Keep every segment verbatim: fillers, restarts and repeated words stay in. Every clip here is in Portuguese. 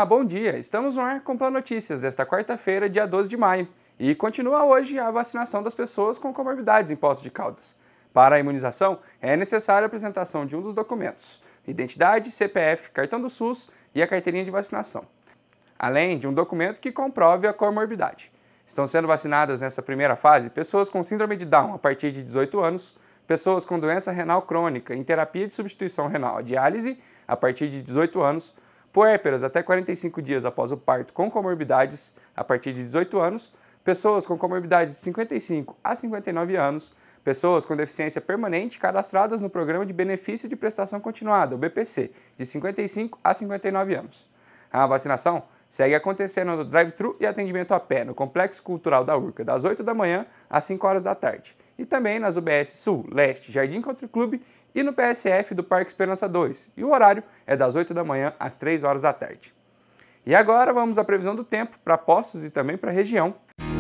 Olá, bom dia! Estamos no ar com o Plano Notícias desta quarta-feira, dia doze de maio, e continua hoje a vacinação das pessoas com comorbidades em Poços de Caldas. Para a imunização, é necessária a apresentação de um dos documentos: identidade, C P F, cartão do SUS e a carteirinha de vacinação, além de um documento que comprove a comorbidade. Estão sendo vacinadas nessa primeira fase pessoas com síndrome de Down a partir de dezoito anos, pessoas com doença renal crônica em terapia de substituição renal a diálise a partir de dezoito anos, puérperas até quarenta e cinco dias após o parto com comorbidades a partir de dezoito anos, pessoas com comorbidades de cinquenta e cinco a cinquenta e nove anos, pessoas com deficiência permanente cadastradas no Programa de Benefício de Prestação Continuada, o B P C, de cinquenta e cinco a cinquenta e nove anos. A vacinação segue acontecendo no drive-thru e atendimento a pé no Complexo Cultural da Urca, das oito da manhã às cinco horas da tarde, e também nas U B S Sul, Leste, Jardim Country Club e no P S F do Parque Esperança dois, e o horário é das oito da manhã às três horas da tarde. E agora vamos à previsão do tempo para Poços e também para a região.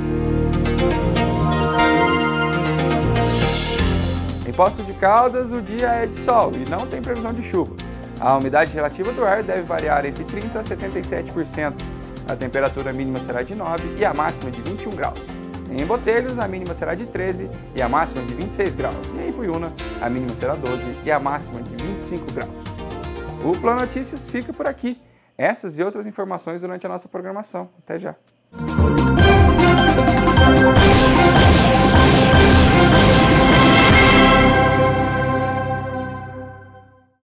Em Poços de Caldas, o dia é de sol e não tem previsão de chuvas. A umidade relativa do ar deve variar entre trinta por cento a setenta e sete por cento. A temperatura mínima será de nove e a máxima de vinte e um graus. Em Botelhos, a mínima será de treze e a máxima de vinte e seis graus. E em Ipuiuna, a mínima será doze e a máxima de vinte e cinco graus. O Plano Notícias fica por aqui. Essas e outras informações durante a nossa programação. Até já!